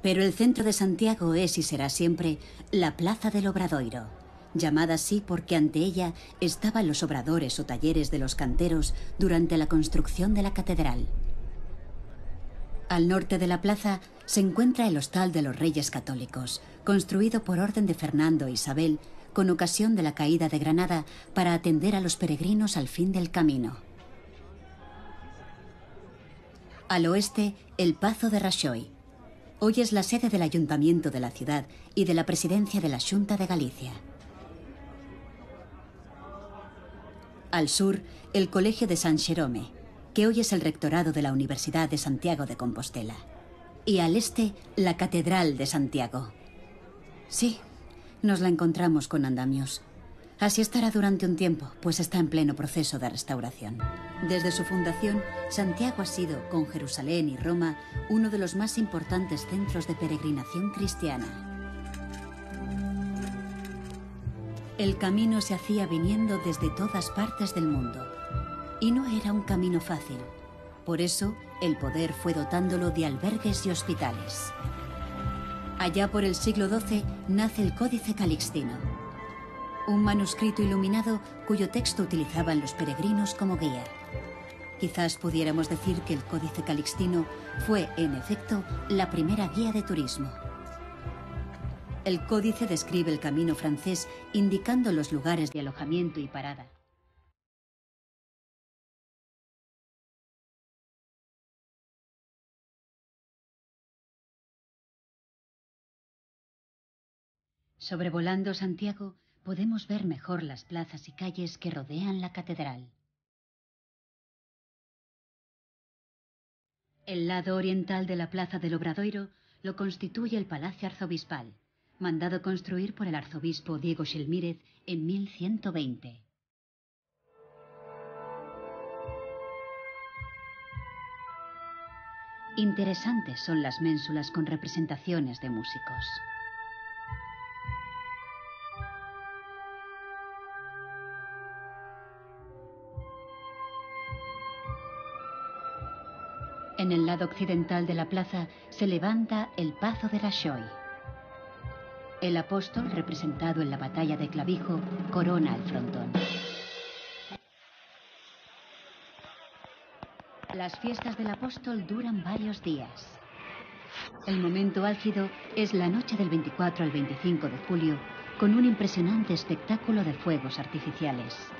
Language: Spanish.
Pero el centro de Santiago es y será siempre la Plaza del Obradoiro, llamada así porque ante ella estaban los obradores o talleres de los canteros durante la construcción de la catedral. Al norte de la plaza se encuentra el Hostal de los Reyes Católicos, construido por orden de Fernando e Isabel con ocasión de la caída de Granada para atender a los peregrinos al fin del camino. Al oeste, el Pazo de Raxoi. Hoy es la sede del Ayuntamiento de la ciudad y de la Presidencia de la Xunta de Galicia. Al sur, el Colegio de San Xerome, que hoy es el rectorado de la Universidad de Santiago de Compostela. Y al este, la Catedral de Santiago. Sí, nos la encontramos con andamios. Así estará durante un tiempo, pues está en pleno proceso de restauración. Desde su fundación, Santiago ha sido, con Jerusalén y Roma, uno de los más importantes centros de peregrinación cristiana. El camino se hacía viniendo desde todas partes del mundo. Y no era un camino fácil. Por eso, el poder fue dotándolo de albergues y hospitales. Allá por el siglo XII nace el Códice Calixtino, un manuscrito iluminado cuyo texto utilizaban los peregrinos como guía. Quizás pudiéramos decir que el Códice Calixtino fue, en efecto, la primera guía de turismo. El códice describe el camino francés indicando los lugares de alojamiento y parada. Sobrevolando Santiago, podemos ver mejor las plazas y calles que rodean la catedral. El lado oriental de la Plaza del Obradoiro lo constituye el Palacio Arzobispal, mandado construir por el arzobispo Diego Xilmírez en 1120. Interesantes son las ménsulas con representaciones de músicos. En el lado occidental de la plaza se levanta el Pazo de Raxoi. El apóstol, representado en la batalla de Clavijo, corona el frontón. Las fiestas del apóstol duran varios días. El momento álgido es la noche del 24 al 25 de julio, con un impresionante espectáculo de fuegos artificiales.